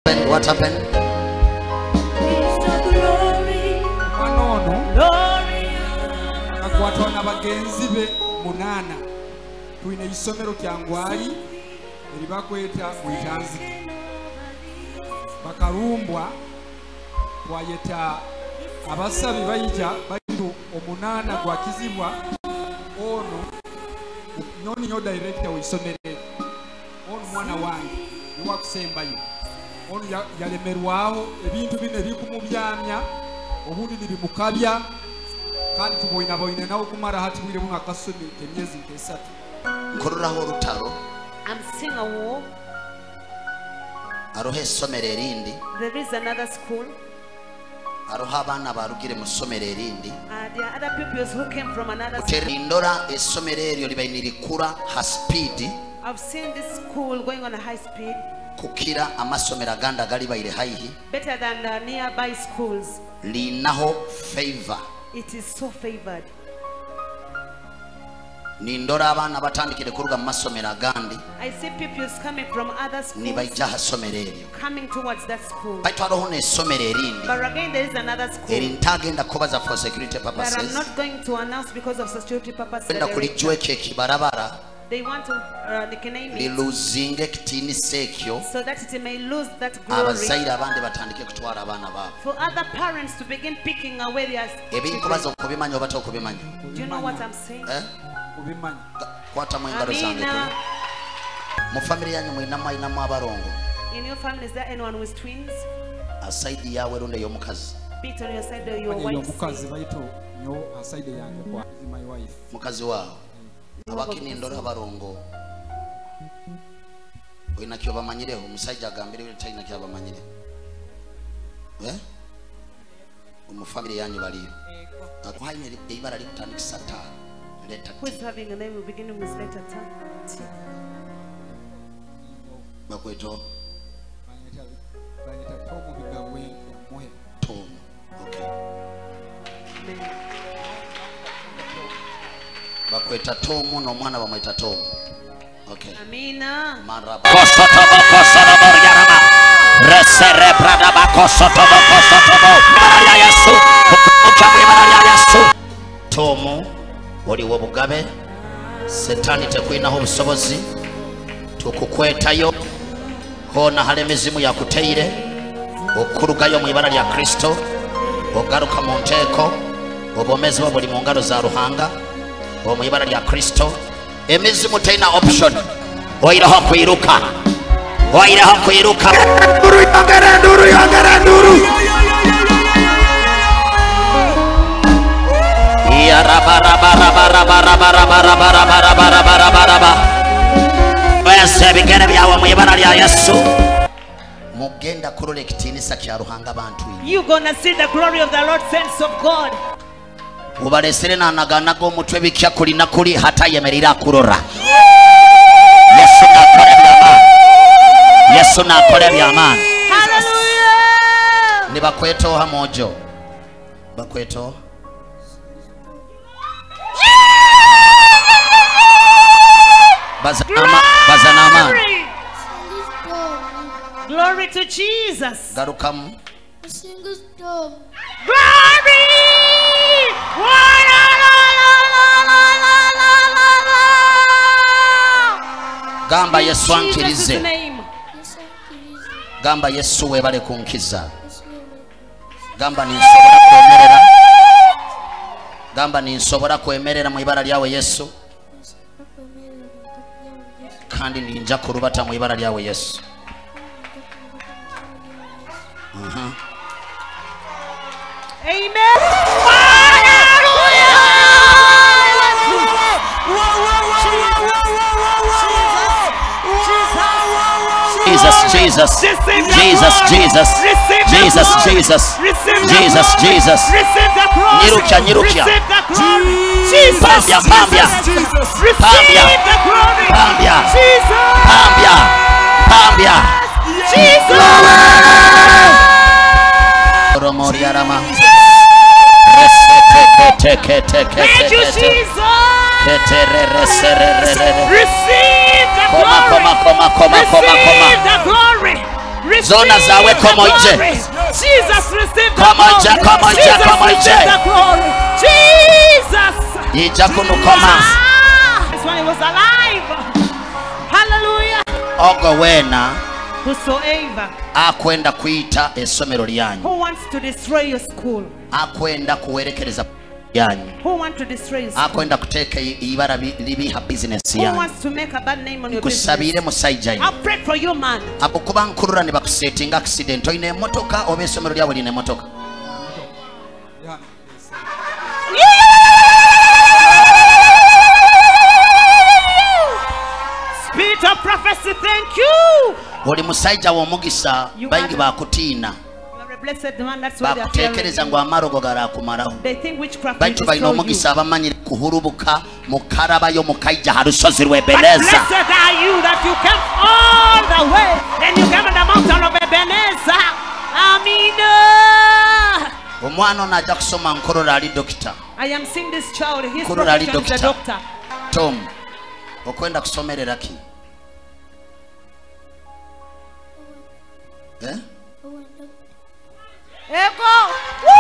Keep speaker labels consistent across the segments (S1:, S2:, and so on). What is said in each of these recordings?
S1: What happened?
S2: Akwatwana bagenzi be munana tuine isomero kyangwali eribakweta mwitanzike bakarumbwa twayeta abasabi bayita bayitu omunana gwakizibwa ono nyoni nyo director w'isomero ono mwana wange niwakusembayo ono yalemerwaho ebintu bine bikumubyamya obundi nibimukabya kandi tuboyina boyina nawo kumara hati bwire mu akasoni emyezi nkesatu
S1: nkoruraho rutaro.
S3: I'm seeing a war.
S1: Arohe somero erindi.
S3: There is another school.
S1: Aroha abana barugire mu somero erindi.
S3: There are other pupils who came from another school.
S1: Terindora esomero eryo libainirikura ha speed.
S3: I've seen this school going on a high speed.
S1: Kukira amasomero aganda gali bayire haihi.
S3: Better than the nearby schools.
S1: Linaho favor.
S3: It is so favored.
S1: Nindora abana batandikire kuruga mu masomero agandi.
S3: I see pupils coming from other schools.
S1: Nibaija ha somero eryo.
S3: Coming towards that school.
S1: Baitu aroho ne somero erindi.
S3: But again there is another school.
S1: Erintagenda kubaza for security purposes.
S3: That I'm not going to announce because of security purposes.
S1: Benda kulijweke kibarabara.
S3: They want to nickname it
S1: liluzinge kitini sekyo
S3: so that it may lose that glory.
S1: Abazaira abandi batandike kutwara abana babo.
S3: For other parents to begin picking away their
S1: ebiri kubaza okubimanya obata okubimanya.
S3: Do you know what I'm saying?
S2: Kubimanya.
S1: Kwata mu ngalo zange. Mu family yanyu mwina mwina abarongo.
S3: In your family is there anyone who is twins?
S1: Aside yawe runde yomukazi.
S3: Beat on your side or your wife.
S2: Yomukazi baito nyo aside yange kwa my wife.
S1: Mukazi wao. Abakini ndora abarongo. Oina kyo bamanyire omusajja agambire we taina kyo bamanyire. Mu family yanyu bali. Akwaine ibara likutandikisa ta.
S3: Who is having a name beginning with letter T?
S1: Bakweto.
S2: Tomu bigabwe mohe.
S1: Tomu. Okay. Bakweta Tomu no mwana bamweta Tomu. Okay.
S3: Amina.
S1: Maraba. Kosotobo yarama. Resere brada bakosotobo. Maria Yesu. Ukamwe Maria Yesu. Tomu oli wobugabe. Setani tekwinaho obusobozi. Tukukwetayo. Hona hale mizimu ya kuteire. Okurugayo mu ibara lya Kristo. Ogaruka mu nteko. Obomezi buli mu ngalo za Ruhanga. Mu ibara lya Kristo. Emizimu teina option. Oiraho kwiruka. Oiraho kwiruka. Nduru yongera. Ya raba. Bese bigere byawe mu ibara lya Yesu. Mugenda kurole kitinisa kya Ruhanga bantu.
S3: You gonna see the glory of the Lord, saints of God.
S1: Ubalesere nanagana go mutwe bikya kuli na kuli hata yemerira kurora. Yesu na kole byamani.
S3: Hallelujah.
S1: Ni bakweto hamojo. Bakweto. Bazanama.
S3: Glory to Jesus.
S1: Garukamu.
S3: Glory.
S1: Gamba Yesu ankirize. Gamba Yesu webale kunkiza. Gamba ninsobora kwemerera. Gamba ninsobora kwemerera mu ibara lyawe Yesu. Kandi ninja kurubata mu ibara lyawe Yesu.
S3: Amen.
S1: Jesus. Nyirukia. Pambia. Rama.
S3: Thank you, Jesus.
S1: Receive
S3: the glory.
S1: zona zawe komoje.
S3: Jesus receive the
S1: Komoje,
S3: glory.
S1: komoje,
S3: Jesus
S1: komoje.
S3: receive the glory. Jesus.
S1: Ija kunukoma.
S3: That's when he was alive. Hallelujah.
S1: Ogo wena
S3: Whosoever
S1: akwenda kuita esomero lyanyu.
S3: who wants to destroy your school,
S1: Akwenda kuwerekereza yanyu.
S3: who wants to destroy your school,
S1: Akwenda kuteeka ibara libiha business
S3: who
S1: yanyu.
S3: wants to make a bad name on your business,
S1: Kusabire musajja
S3: I pray for you, man.
S1: abukuba nkurura ne bakusetinga accident oyina emotoka oba esomero lyabo lina emotoka.
S3: Spirit of prophecy, thank you.
S1: Oli musajja w'omugisa bangi bakutiina
S3: You are a blessed man. That's why they are fearing
S1: bakuteekereza
S3: you.
S1: ngu amarogo galakumalawo.
S3: They think witchcraft will
S1: Bantu balina
S3: destroy you.
S1: omugisa abamanyire kuhurubuka mukarabayo mukajja ha lusozi
S3: But
S1: lw'Ebeneza.
S3: blessed are you that you came all the way and you came on the mountain of Ebenezer. Amina.
S1: Omwana ono ajja kusoma nkolola ali dokita.
S3: I am seeing this child. His
S1: Nkolola ali
S3: profession is a
S1: dokita.
S3: doctor.
S1: Tom, okwenda kusomerera ki?
S3: Echo.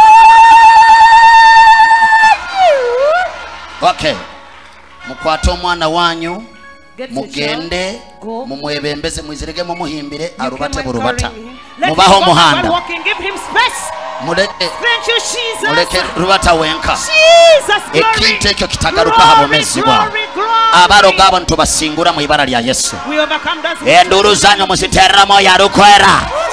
S1: Okay. Mukwate omwana wanyu
S3: Get the
S1: mugende
S3: child. Go.
S1: mumwebembeze mwizirege mumuhimbire
S3: You
S1: arubate
S3: came
S1: burubata.
S3: encouraging him. Let him
S1: Mubaho
S3: walk while
S1: muhanda.
S3: walking. Give him space.
S1: Muleke
S3: Thank you, Jesus.
S1: muleke rubata wenka.
S3: Jesus, glory.
S1: Ekintu ekyo kitagaruka habomezibwa.
S3: Glory, glory.
S1: Abaroga abantu basingura mu ibara lya Yesu.
S3: We overcome that.
S1: Enduru zanyu muziterera moyo arukwera.